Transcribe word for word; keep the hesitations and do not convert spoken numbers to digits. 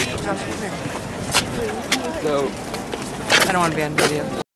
So, I don't want to be on video.